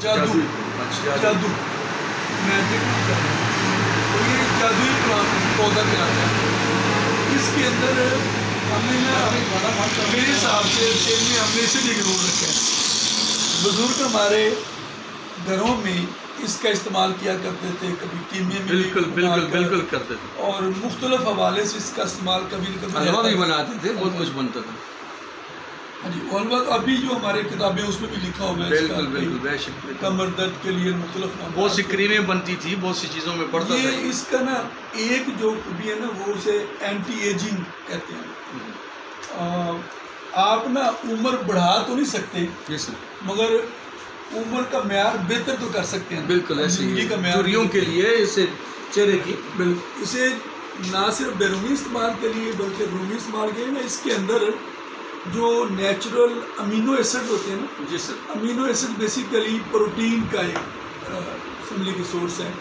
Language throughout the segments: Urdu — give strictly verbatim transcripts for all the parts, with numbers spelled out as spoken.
جادو جادو میجک نہیں کر رہا تو یہ جادوئی پلانٹ پودا کہلاتا ہے. اس کے اندر ہم نے میرے حساب سے دل میں ہم نے اسے بھی ضرور رکھا ہے. بزرگ ہمارے گھروں میں اس کا استعمال کیا کرتے تھے, کبھی قیمے میں بالکل بالکل بالکل کرتے تھے, اور مختلف حوالے سے اس کا استعمال کبھی نہ کبھی حلوہ بھی بناتے تھے, بہت کچھ بنتا تھا. ہاں جی, اور بات ابھی جو ہمارے کتابیں اس میں بھی لکھا ہوا ہے بالکل بالکل بے شک, کمر درد کے لیے مختلف بہت سی کریمیں بنتی تھی, بہت سی چیزوں میں پڑتا تھا. یہ اس کا نا ایک جو خوبی ہے نا وہ اسے اینٹی ایجنگ کہتے ہیں. آپ نا عمر بڑھا تو نہیں سکتے مگر عمر کا معیار بہتر تو کر سکتے ہیں. بالکل ایسے زندگی کا معیار جوریوں کے لیے اسے چہرے کی بالکل اسے نہ صرف بیرونی استعمال کے لیے بلکہ رومی استعمال کے لیے نا اس کے اندر جو نیچرل امینو ایسڈ ہوتے ہیں نا, جی sir, amino acid basically protein کا ایک فیملی کی سورس ہے.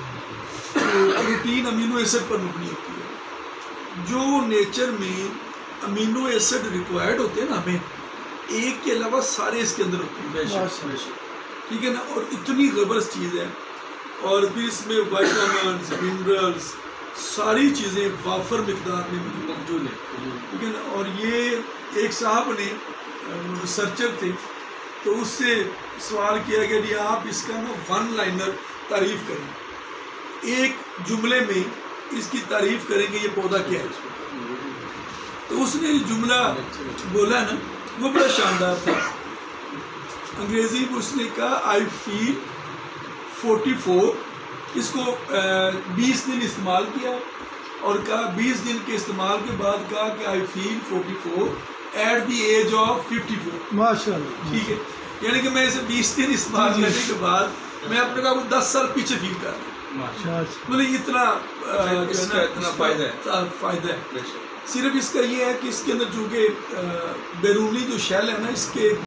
پروٹین امینو ایسڈ پر مبنی ہوتی ہے. جو نیچر میں امینو ایسڈ ریکوائرڈ ہوتے ہیں نا ہمیں, ایک کے علاوہ سارے اس کے اندر ہوتے ہیں. ٹھیک ہے نا, اور اتنی زبردست چیز ہے. اور پھر اس میں وائٹامنس منرلس ساری چیزیں وافر مقدار میں موجود ہیں. ٹھیک ہے نا, اور یہ ایک صاحب نے ریسرچر تھے تو اس سے سوال کیا گیا کہ آپ اس کا نا ون لائنر تعریف کریں, ایک جملے میں اس کی تعریف کریں کہ یہ پودا کیا ہے. تو اس نے جملہ بولا نا وہ بڑا شاندار تھا. انگریزی میں اس نے کہا آئی فیل فورٹی فور, اس کو بیس دن استعمال کیا اور کہا بیس دن کے استعمال کے بعد کہا کہ I feel forty four at the age of fifty four. ماشاء اللہ. ٹھیک ہے, یعنی کہ میں اسے بیس دن استعمال کرنے کے بعد میں اپنے کا دس سال پیچھے فیل کر رہا ہوں. مطلب اتنا اتنا فائدہ ہے فائدہ ہے. صرف اس کا یہ ہے کہ اس کے اندر چونکہ بیرونی جو شیل ہے نا اس کے